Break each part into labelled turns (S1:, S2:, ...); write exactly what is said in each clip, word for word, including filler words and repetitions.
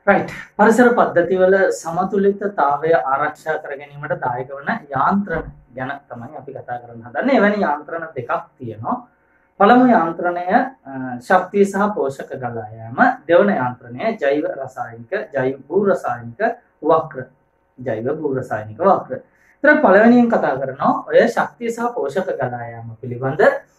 S1: right පරිසර පද්ධතිවල සමතුලිතතාවය ආරක්ෂා කර ගැනීමට දායක වන යාන්ත්‍රණ ගැන තමයි අපි කතා කරන්න හදන්නේ. එවැනි යාන්ත්‍රණ දෙකක් තියෙනවා. පළමු යාන්ත්‍රණය ශක්තිය සහ පෝෂක ගලා යාම, දෙවන යාන්ත්‍රණය ජෛව රසායනික ජෛව භූ රසායනික වක්‍ර ජෛව භූ රසායනික වක්‍ර. ඉතින් පළවෙනියෙන් කතා කරනවා ඔය ශක්තිය සහ පෝෂක ගලා යාම පිළිබඳ.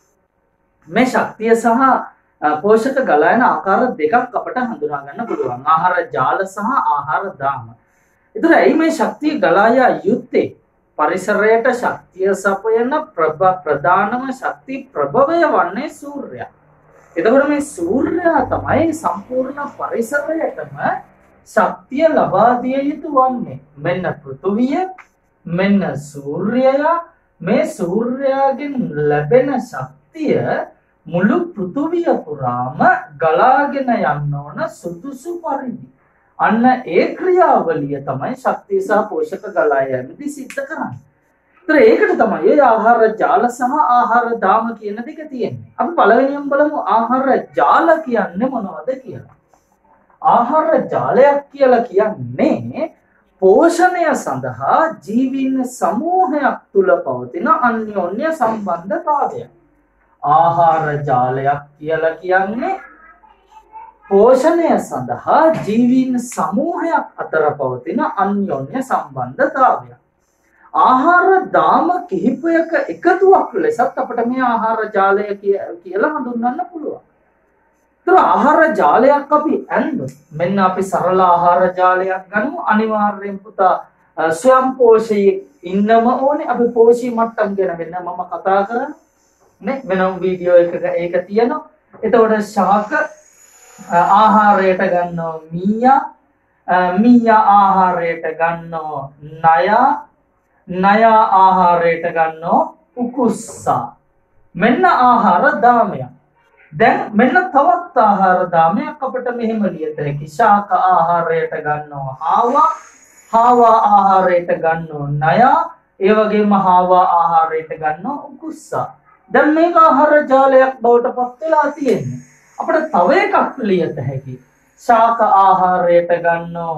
S1: මේ ශක්තිය සහ පෝෂක ගලා යන ආකාර දෙකක් අපට හඳුනා ගන්න පුළුවන්. ආහාර ජාල සහ ආහාර දාම. ඒතර ඇයි මේ ශක්තිය ගලා යා යුත්තේ? පරිසරයට ශක්තිය සපයන ප්‍රධානම ශක්ති ප්‍රභවය වන්නේ සූර්යයා. එතකොට මේ සූර්යයා තමයි සම්පූර්ණ පරිසරයටම ශක්තිය ලබා දිය යුතු වන්නේ. මෙන්න පෘථුවිය, මෙන්න සූර්යයා. මේ සූර්යයාගෙන් ලැබෙන ශක්තිය මුළු පෘථුවිය පුරාම ගලාගෙන යන්න ඕන සුදුසු පරිදි. අන්න ඒ ක්‍රියාවලිය තමයි ශක්තිය සහ පෝෂක ගලා යෑමේදී සිද්ධ කරන්නේ. ඒතර ඒකට තමයි ඒ ආහාර ජාල සහ ආහාර දාම කියන දෙක තියෙන්නේ. අපි පළවෙනියෙන් බලමු ආහාර ජාල කියන්නේ මොනවද කියලා. ආහාර ජාලයක් කියලා කියන්නේ පෝෂණය සඳහා ජීවීන් සමූහයක් තුල පවතින අන්‍යෝන්‍ය සම්බන්ධතාවය. ආහාර ජාලයක් කියලා කියන්නේ පෝෂණය සඳහා ජීවීන් සමූහයක් අතර පවතින අන්‍යෝන්‍ය සම්බන්ධතාවය. ආහාර දාම කිහිපයක එකතුවක් ලෙසත් අපිට මේ ආහාර ජාලය කියලා හඳුන්වන්න පුළුවන්. ඒතර ආහාර ජාලයක් අපි ඇන්දොත් මෙන්න අපි සරල ආහාර ජාලයක් ගනිමු. අනිවාර්යෙන් පුතා ස්වයං පෝෂී ඉන්නම ඕනේ. අපි පෝෂී මට්ටම් ගැන වෙන මම කතා කරන්නේ නේ වෙනම වීඩියෝ එකක ඒක තියෙනවා. එතකොට ශාක ආහාරයට ගන්නෝ මීයා, මීයා ආහාරයට ගන්නෝ නයා, නයා ආහාරයට ගන්නෝ උකුස්සා. මෙන්න ආහාර දාමයක්. දැන් මෙන්න තවත් ආහාර දාමයක් අපිට මෙහෙම ලියත හැකි. ශාක ආහාරයට ගන්නෝ හාවා, හාවා ආහාරයට ගන්නෝ නයා, ඒ වගේම හාවා ආහාරයට ගන්නෝ උකුස්සා. දැන් මේක ආහාර ජාලයක් බවට පත් වෙලා තියෙන්නේ. අපිට තව එකක් ලියත හැකි. ශාක ආහාරයට ගන්නෝ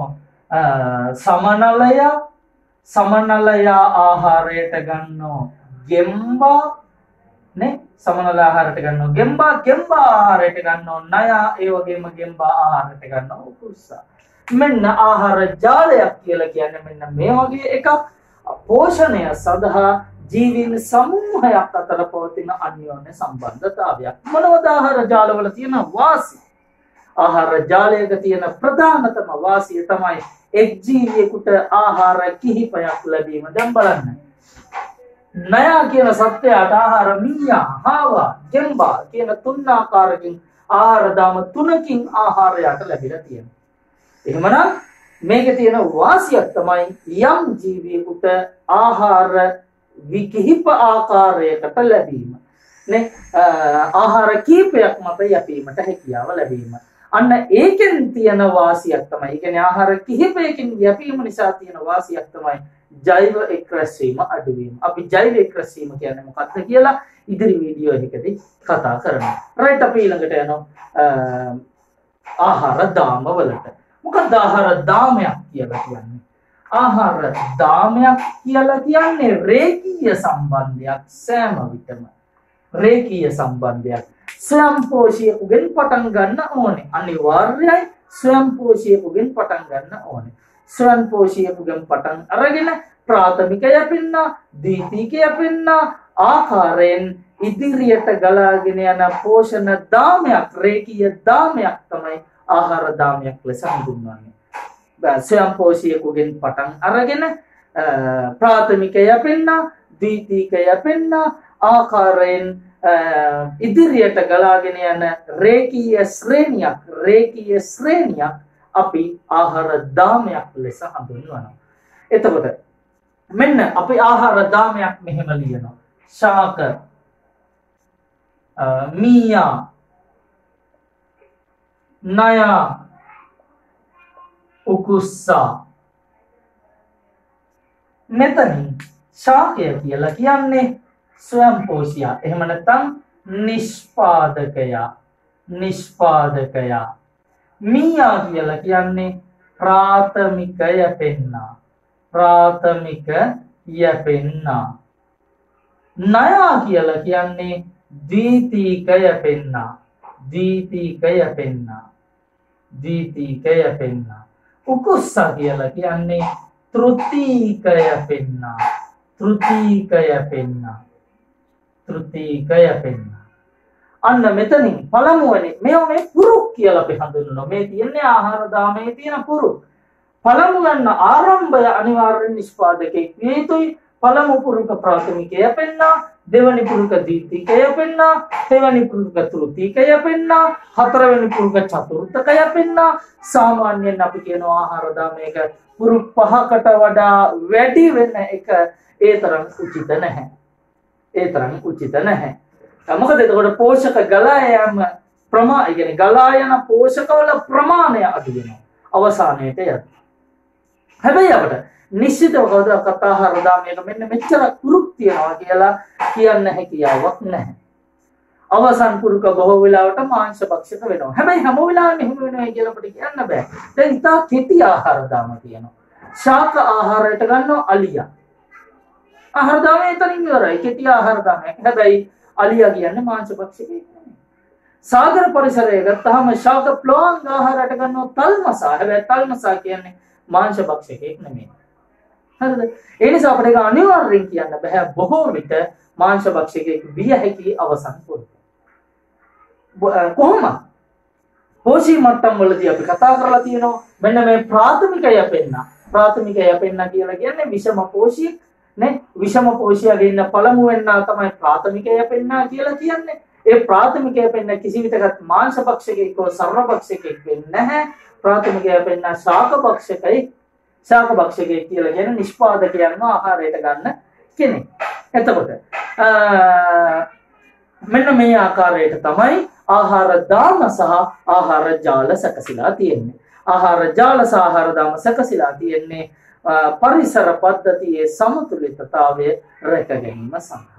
S1: සමනලය, සමනලය ආහාරයට ගන්නෝ ගෙම්බා නේ, සමනල ආහාරයට ගන්නෝ ගෙම්බා, ගෙම්බා ආහාරයට ගන්නෝ නයා, ඒ වගේම ගෙම්බා ආහාරයට ගන්නෝ උකුස්සා. මෙන්න ආහාර ජාලයක් කියලා කියන්නේ මෙන්න මේ වගේ එකක්. පෝෂණය සඳහා ජීවීන් සමූහයක් අතර පවතින අන්‍යෝන්‍ය සම්බන්ධතාවයක්. මොනවද ආහාර ජාලවල තියෙන වාසිය? ආහාර ජාලයක තියෙන ප්‍රධානතම වාසිය තමයි එක් ජීවියෙකුට ආහාර කිහිපයක් ලැබීම. දැන් බලන්න. නයා කියන සත්වයාට ආහාර මීයා, හාවා, ගෙම්බා කියන තුන් ආකාරකින් ආහාර දාම තුනකින් ආහාරයට ලැබිලා තියෙනවා. එහෙමනම් මේකේ තියෙන වාසියක් තමයි යම් ජීවියෙකුට ආහාර විකිහිප ආකාරයකට ලැබීම නේ, ආහාර කීපයක් මත යැපීමට හැකියාව ලැබීම. අන්න ඒකෙන් තියෙන වාසියක් තමයි, ඒ කියන්නේ ආහාර කිහිපයකින් යැපීම නිසා තියෙන වාසියක් තමයි ජෛව එක්රැස්වීම අඩුවීම. අපි ජෛව එක්රැස්වීම කියන්නේ මොකක්ද කියලා ඉදිරි වීඩියෝ එකකදී කතා කරනවා. රයිට්, අපි ඊළඟට යනවා ආහාර දාම වලට. මොකක්ද ආහාර දාමයක් කියලා කියන්නේ? ආහාර දාමයක් කියලා කියන්නේ රේඛීය සම්බන්ධයක්. සෑම විටම රේඛීය සම්බන්ධයක්. ස්වයංපෝෂියෙකුගෙන් පටන් ගන්න ඕනේ. අනිවාර්යයි ස්වයංපෝෂියෙකුගෙන් පටන් ගන්න ඕනේ. ස්වයංපෝෂියෙකුගෙන් පටන් අරගෙන ප්‍රාථමික යැපෙන්න, ද්විතීයික යැපෙන්න ආකාරයෙන් ඉදිරියට ගලාගෙන යන පෝෂණ දාමයක්, රේඛීය දාමයක් තමයි ආහාර දාමයක් ලෙස හඳුන්වන්නේ. ස්වයංපෝෂියෙකුගෙන් පටන් අරගෙන ප්‍රාථමික යැපෙන්න, ද්විතීයික යැපෙන්න ආකාරයෙන් ඉදිරියට ගලාගෙන යන රේඛීය ශ්‍රේණියක්, රේඛීය ශ්‍රේණියක් අපි ආහාර දාමයක් ලෙස හඳුන්වනවා. එතකොට මෙන්න අපි ආහාර දාමයක් මෙහෙම ලියනවා. ශාක, මීයා, නයා, උකුස්සා. මෙතනින් ශාකය කියලා කියන්නේ ස්වයංපෝෂියා. එහෙම නැත්නම් නිෂ්පාදකයා, නිෂ්පාදකයා. මීයා කියලා කියන්නේ ප්‍රාථමික යැපෙන්නා. ප්‍රාථමික යැපෙන්නා. නයා කියලා කියන්නේ ද්විතීක යැපෙන්නා. ද්විතීක යැපෙන්නා. ද්විතීක යැපෙන්නා. උකුස්සා කියලා කියන්නේ තෘතීක යැපෙන්නා. තෘතීක යැපෙන්නා. තෘතීක යැපෙන්නා. අන්න මෙතනින් පළමුවනේ මේව මේ පුරුක් කියලා අපි හඳුන්වනවා. මේ තියෙන්නේ ආහාර දාමයේ තියෙන පුරුක්. පළමු ගන්න ආරම්භය අනිවාර්යෙන් නිෂ්පාදකෙක් විය යුතුයි. පළමු පුරුක ප්‍රාථමිකය යැපෙන්නා, දෙවනි පුරුක ද්විතීක යැපෙන්නා, තෙවනි පුරුක තෘතීක යැපෙන්නා, හතරවෙනි පුරුක චතුර්ථක යැපෙන්නා. සාමාන්‍යයෙන් අපි කියනවා ආහාර දාමයක පුරුක් පහකට වඩා වැඩි වෙන එක ඒ තරම් උචිත නැහැ. ඒ තරම් උචිත නැහැ. මොකද එතකොට පෝෂක ගලා යාම ප්‍රමාණය කියන්නේ ගලා යන පෝෂකවල ප්‍රමාණය අඩු වෙනවා අවසානයේට යද්දී. හැබැයි අපිට නිශ්චිතව කවදාකවත් ආහාර දාමයක මෙන්න මෙච්චර පුරුක් තියනවා කියලා කියන්න හැකියාවක් නැහැ. අවසන් පුරුක බොහෝ වෙලාවට මාංශ භක්ෂක වෙනවා. හැබැයි හැම වෙලාවෙම එහෙම වෙනවා කියලා අපිට කියන්න බෑ. දැන් ඉතා කෙටි ආහාර දාම තියෙනවා. ශාක ආහාරයට ගන්නවා අලියා. ආහාර දාමේ එතනින් ඉවරයි. කෙටි ආහාර දාමයක්. හැබැයි අලියා කියන්නේ මාංශ භක්ෂකෙක් නෙමෙයි. සාගර පරිසරය ගත්තාම ශාක ප්ලෝංග ආහාරයට ගන්නවා තල්මසා. හැබැයි තල්මසා කියන්නේ මාංශ භක්ෂකෙක් නෙමෙයි. හරිද? ඒ නිසා අපිට ඒක අනිවාර්යෙන් කියන්න බෑ බොහෝ විට මාංශ භක්ෂකෙක් විය හැකි අවසන් පුරුක. කොහොමද? පෝෂී මට්ටම් වලදී අපි කතා කරලා තියෙනවා මෙන්න මේ ප්‍රාථමික යැපෙන්න. ප්‍රාථමික යැපෙන්න කියලා කියන්නේ විෂම පෝෂී නේ විෂම පෝෂියාගේ ඉන්න පළමු වෙන්නා තමයි ප්‍රාථමික යැපෙන්න කියලා කියන්නේ. ඒ ප්‍රාථමික යැපෙන්න කිසි විටකත් මාංශ භක්ෂකෙක් හෝ සර්ව භක්ෂකෙක් වෙන්නේ නැහැ. ප්‍රාථමික යැපෙන්න ශාක භක්ෂකයි ශාක භක්ෂකෙක් කියලා කියන නිෂ්පාදකයන්ව ආහාරයට ගන්න කෙනෙක්. එතකොට මෙන්න මේ ආකාරයට තමයි ආහාර දාම සහ ආහාර ජාල සැකසීලා තියෙන්නේ. ආහාර ජාල සහ ආහාර දාම සැකසීලා තියෙන්නේ පරිසර පද්ධතියේ සමතුලිතතාවය රැක ගැනීම සඳහා.